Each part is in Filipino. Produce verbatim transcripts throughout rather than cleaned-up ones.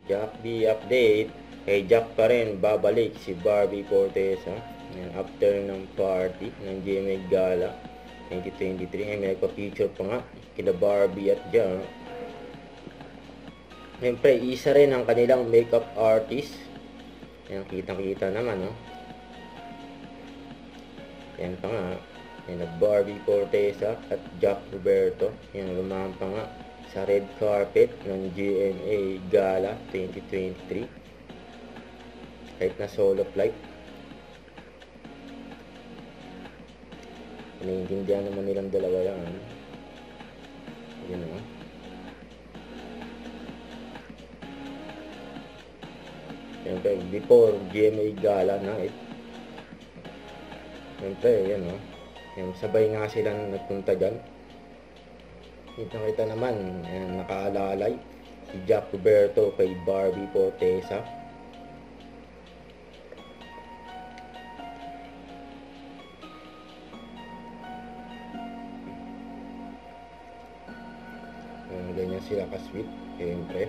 Jack B update. Kay Jack pa rin babalik si Barbie Fortesa. Yan, after ng party ng G M A Gala twenty twenty-three. Ay, may nagpa-feature pa nga kila Barbie at Jack. Siyempre, isa rin ang kanilang makeup artist. Yan, kitang-kita naman, no? Yan pa nga. Yan na Barbie Fortesa at Jack Roberto. Yan, lumahan pa nga sa red carpet ng G M A Gala twenty twenty-three. Kahit na solo flight. Naiintindihan naman nilang dalawa yan. Yan o. Siyempre, before G M A Gala night. Siyempre, yan o. Yan, sabay nga sila nagpunta dyan. Kita-kita naman, yan, nakaalalay si Jack Roberto kay Barbie Fortesa. Yan, ganyan sila ka-sweet, siyempre.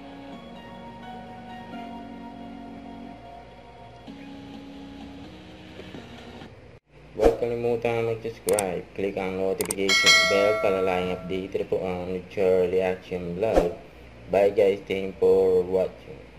Huwag kalimutan mag-subscribe, click ang notification bell para laging updated po ang Charlie Action Vlog. Bye guys, thank you for watching.